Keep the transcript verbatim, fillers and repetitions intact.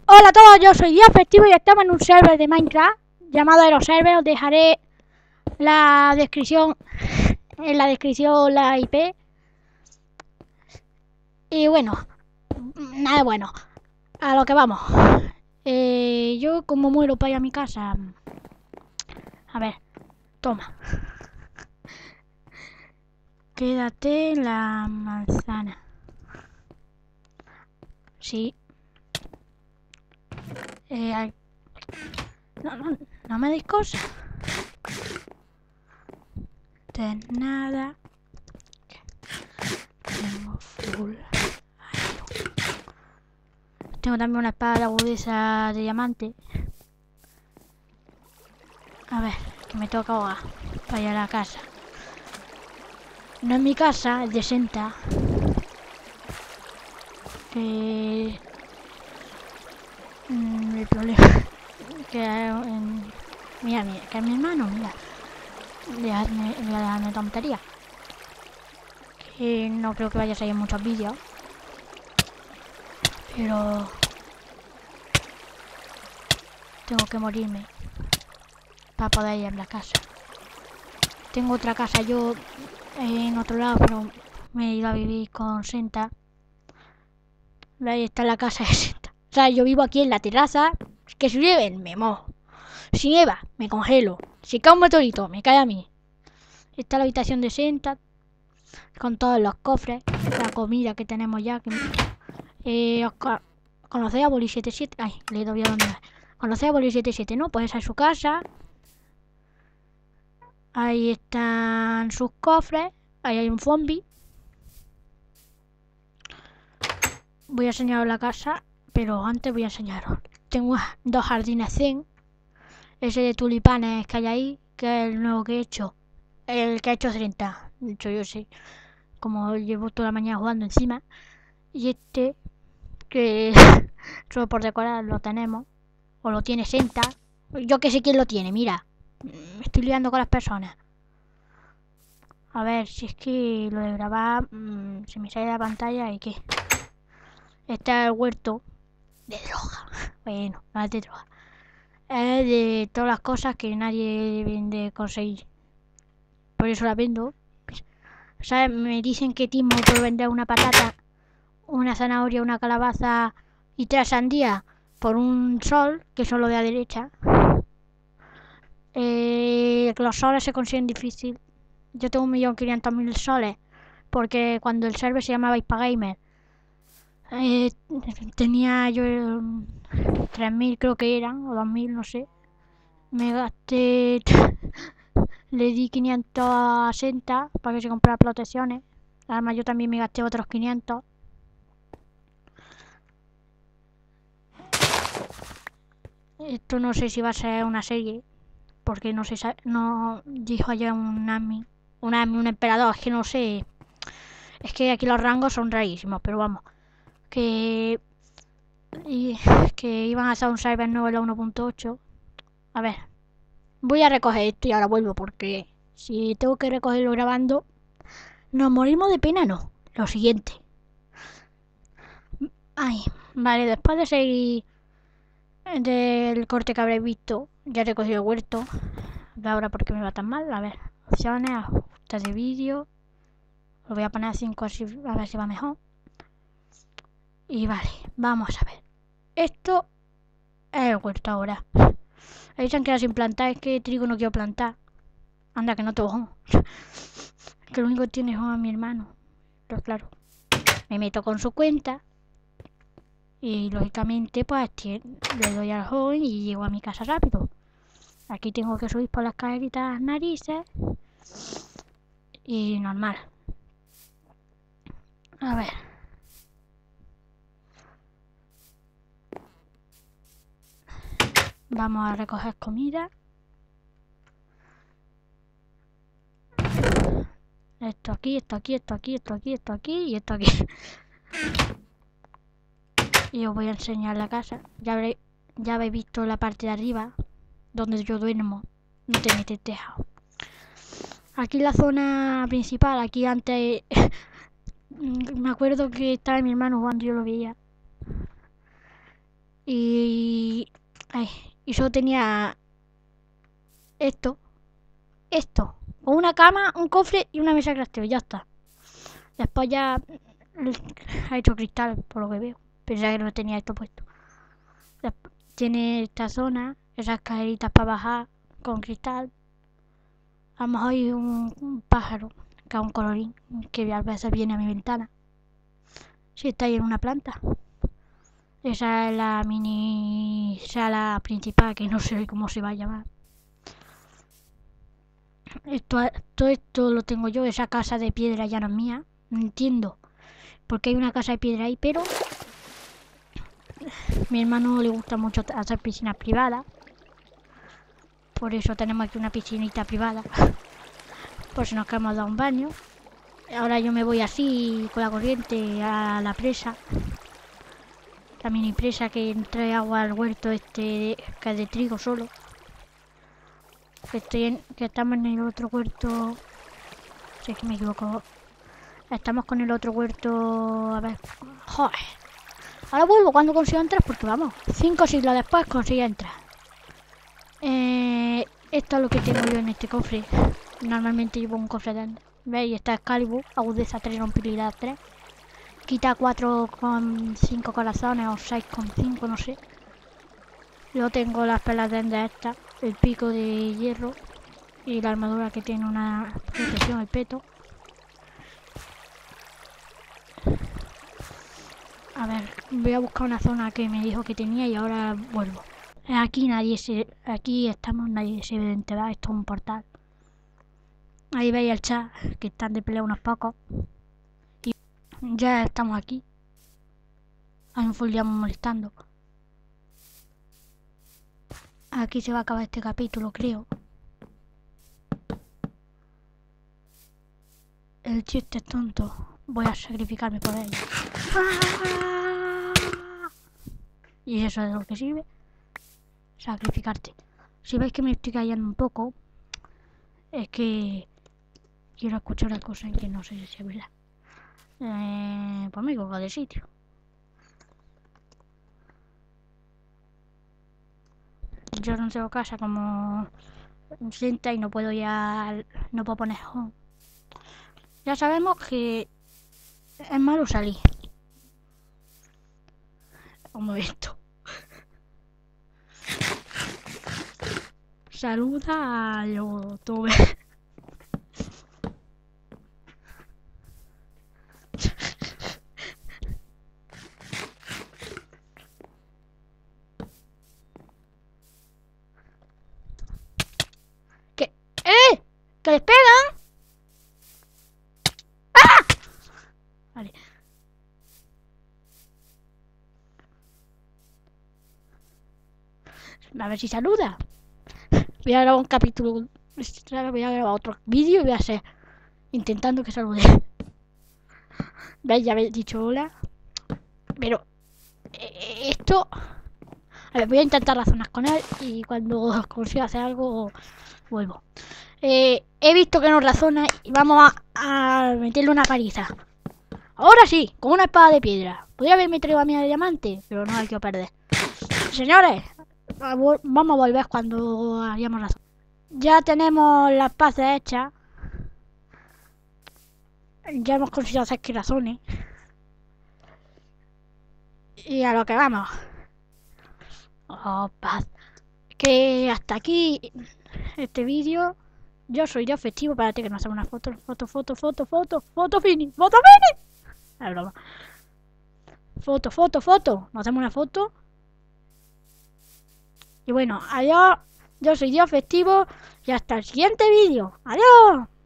Hola a todos, yo soy Día Festivo y estamos en un server de Minecraft llamado Aeroserver. Os dejaré la descripción, en la descripción la I P. Y bueno, nada bueno, a lo que vamos. Eh, yo como muero para ir a mi casa. A ver, toma. Quédate en la manzana. Sí. Eh, no, no, no me deis cosas. De nada. Tengo full. Tengo también una espada de agudeza de diamante. A ver, que me toca ahogar para ir a la casa. No es mi casa, es de Senta. Que... Mm, el problema... que... En... Mira, mira, que es mi hermano, mira. Dejadme, voy a dejarme tontería. Que no creo que vaya a salir muchos vídeos. Pero... tengo que morirme para poder ir a la casa. Tengo otra casa yo en otro lado, pero me he ido a vivir con Senta. Ahí está la casa de Senta. O sea, yo vivo aquí en la terraza. Que si llueve, me mojo. Si nieva, me congelo. Si cae un meteorito, me cae a mí. Está la habitación de Senta con todos los cofres, la comida que tenemos ya. Que... Eh, ¿Conocéis a Boli setenta y siete? Ay, le doy a donde va. ¿Conocéis a Boli setenta y siete? ¿No? Pues esa es su casa. Ahí están sus cofres. Ahí hay un zombie. Voy a enseñaros la casa, pero antes voy a enseñaros. Tengo dos jardines zen. Ese de tulipanes que hay ahí, que es el nuevo que he hecho. El que ha hecho treinta. De hecho, yo sé. Como llevo toda la mañana jugando encima. Y este, que solo por decorar lo tenemos. O lo tiene Senta. Yo que sé quién lo tiene, mira. Me estoy liando con las personas. A ver, si es que lo de grabar mmm, se me sale de la pantalla y qué. Este es el huerto de droga. Bueno, no es de droga. Es de todas las cosas que nadie debe de conseguir. Por eso la vendo. ¿Sabes? Me dicen que Timo puede vender una patata, una zanahoria, una calabaza y tres sandías por un sol, que son los de la derecha. Eh, los soles se consiguen difícil. Yo tengo un millón quinientos mil soles. Porque cuando el server se llamaba Hispagamer, eh, tenía yo eh, tres mil creo que eran, o dos mil, no sé. Me gasté... le di quinientos a Senta para que se comprara protecciones. Además yo también me gasté otros quinientos. Esto no sé si va a ser una serie. Porque no sé, no dijo ayer un Nami. Un Nami, un emperador, es que no sé. Es que aquí los rangos son rarísimos, pero vamos. Que... Y, que iban a hacer un server nuevo en la uno punto ocho. A ver. Voy a recoger esto y ahora vuelvo porque si tengo que recogerlo grabando, nos morimos de pena, no. Lo siguiente. Ay, vale, después de seguir del corte que habréis visto, ya he recogido el huerto. Ahora porque me va tan mal. A ver, opciones, ajustes de vídeo. Lo voy a poner a cinco así, a ver si va mejor. Y vale, vamos a ver. Esto es el huerto ahora. Ahí se han quedado sin plantar, es que trigo no quiero plantar. Anda, que no te bojón. Que lo único que tiene es a mi hermano. Pero claro, me meto con su cuenta. Y lógicamente pues le doy al home y llego a mi casa rápido. Aquí tengo que subir por las escaleritas narices. Y normal. A ver. Vamos a recoger comida. Esto aquí, esto aquí, esto aquí, esto aquí, esto aquí y esto aquí. Y os voy a enseñar la casa. Ya habréis, ya habéis visto la parte de arriba, donde yo duermo. No tiene tejado. Aquí la zona principal, aquí antes... me acuerdo que estaba mi hermano jugando y yo lo veía. Y... Ay, y solo tenía... Esto. Esto. Con una cama, un cofre y una mesa de crafteo. Ya está. Después ya... Ha hecho cristal, por lo que veo. Pensaba que no tenía esto puesto. Después, tiene esta zona. Esas escaleritas para bajar con cristal. A lo mejor hay un, un pájaro que es un colorín que a veces viene a mi ventana. Si está ahí en una planta. Esa es la mini sala principal, que no sé cómo se va a llamar. Esto, todo esto lo tengo yo. Esa casa de piedra ya no es mía. No entiendo por qué hay una casa de piedra ahí, pero a mi hermano le gusta mucho hacer piscinas privadas. Por eso tenemos aquí una piscinita privada. Por si nos queremos dar un baño. Ahora yo me voy así con la corriente a la presa. La mini presa que trae agua al huerto este que es de trigo solo. Que, estoy en, que estamos en el otro huerto. Si es que me equivoco. Estamos con el otro huerto. A ver. Joder. Ahora vuelvo cuando consiga entrar porque vamos. Cinco siglos después consigo entrar. Eh, esto es lo que tengo yo en este cofre. Normalmente llevo un cofre de... ¿Veis? Esta es Excalibur, agudeza tres, rompibilidad tres. Quita cuatro con cinco corazones o seis con cinco, no sé. Yo tengo las pelas de estas, el pico de hierro y la armadura que tiene una protección, el peto. A ver, voy a buscar una zona que me dijo que tenía y ahora vuelvo. Aquí nadie se... Aquí estamos, nadie se debe enterar, esto es un portal. Ahí veis el chat, que están de pelea unos pocos. Y ya estamos aquí. Hay un full molestando. Aquí se va a acabar este capítulo, creo. El chiste es tonto. Voy a sacrificarme por ello. Y eso es lo que sirve. Sacrificarte. Si veis que me estoy callando un poco, es que quiero escuchar una cosa en que no sé si es verdad. Eh, pues me equivoco de sitio. Yo no tengo casa como sienta y no puedo ya... No puedo poner home. Ya sabemos que es malo salir. Como esto. Saluda a YouTube. ¿Qué? ¡Eh! ¡Que les pegan! ¡Ah! Vale. A ver si saluda. Voy a grabar un capítulo. Voy a grabar otro vídeo y voy a hacer intentando que salude. ¿Veis? Ya habéis dicho hola. Pero eh, esto... A ver, voy a intentar razonar con él y cuando consiga hacer algo vuelvo. Eh, he visto que no razona y vamos a, a meterle una paliza. Ahora sí, con una espada de piedra. Podría haberme traído a mí de diamante, pero no hay que perder. Señores, vamos a volver cuando hayamos razón. Ya tenemos las paces hechas. Ya hemos conseguido hacer que razones. Y a lo que vamos. Oh, paz. Que hasta aquí este vídeo. Yo soy yo festivo. Espérate que nos hacemos una foto. Foto, foto, foto, foto. Foto fini. Foto fini. Es broma. Foto, foto, foto. Nos hacemos una foto. Y bueno, adiós. Yo soy Dios Festivo. Y hasta el siguiente vídeo. Adiós.